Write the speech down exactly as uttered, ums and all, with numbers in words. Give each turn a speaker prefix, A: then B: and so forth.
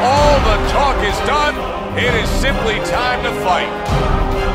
A: All the talk is done. It is simply time to fight.